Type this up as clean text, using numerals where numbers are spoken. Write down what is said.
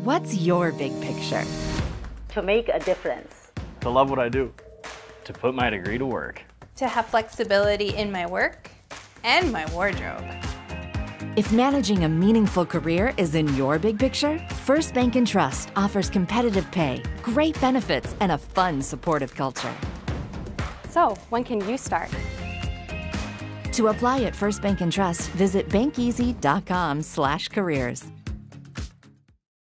What's your big picture? To make a difference. To love what I do. To put my degree to work. To have flexibility in my work and my wardrobe. If managing a meaningful career is in your big picture, First Bank & Trust offers competitive pay, great benefits, and a fun, supportive culture. So, when can you start? To apply at First Bank & Trust, visit bankeasy.com/careers.